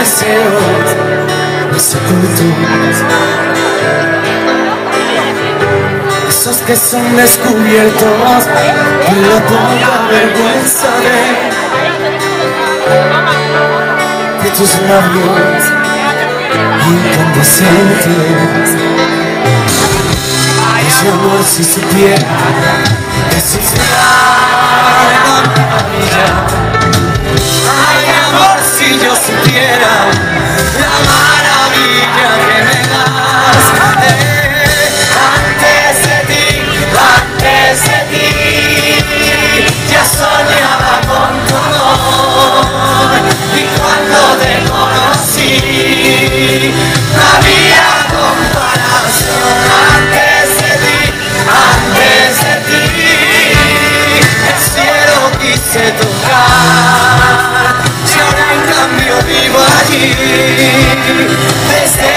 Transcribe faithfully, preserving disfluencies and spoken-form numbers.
deseos mis ocultos, esos que son descubiertos por la poca vergüenza de, de tus labios incandescentes. Ese amor si supiera que si se da maravilla. Ay, amor, si yo supiera la maravilla que me das. eh, Antes de ti, antes de ti, ya soñaba con tu amor. Y cuando te conocí, no había comparación. Antes de ti, antes de ti, el cielo quise tocar. Y ahora en cambio vivo allí, desde